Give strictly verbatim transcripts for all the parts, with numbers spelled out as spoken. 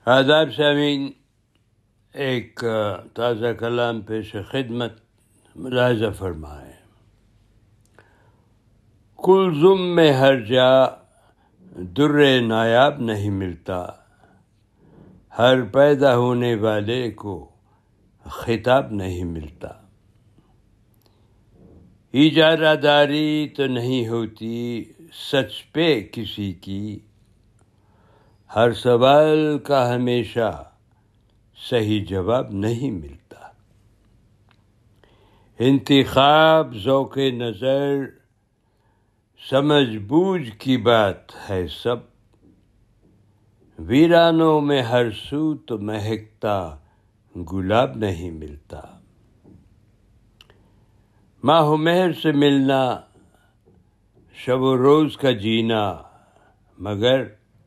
آداب سامعین، ایک تازہ کلام پیش خدمت ملاحظہ فرمائیں۔ کلزم میں ہر جا در نایاب نہیں ملتا، ہر پیدا ہونے والے کو خطاب نہیں ملتا۔ اجارہ داری تو نہیں ہوتی سچ پہ کسی کی، ہر سوال کا ہمیشہ صحیح جواب نہیں ملتا۔ انتخاب ذوق نظر سمجھ بوجھ کی بات ہے سب، ویرانوں میں ہر سو تو مہکتا گلاب نہیں ملتا۔ ماہ و مہر سے ملنا، شب و روز کا جینا، مگر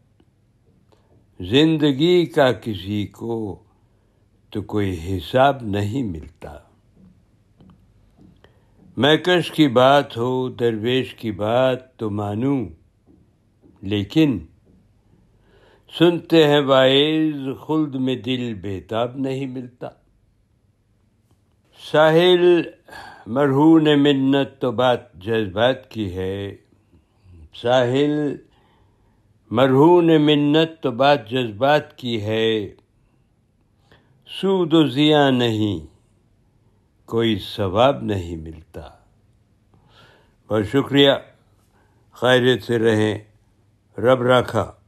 زندگی کا کسی کو تو کوئی حساب نہیں ملتا۔ مہکش کی بات ہو درویش کی بات تو مانوں، لیکن سنتے ہیں واعظ خلد میں دل بےتاب نہیں ملتا۔ ساحل مرہون منت تو بات جذبات کی ہے، ساحل مرہون منت تو بات جذبات کی ہے، سود و زیاں نہیں کوئی ثواب نہیں ملتا۔ بہت شکریہ، خیریت سے رہیں، رب راکھا۔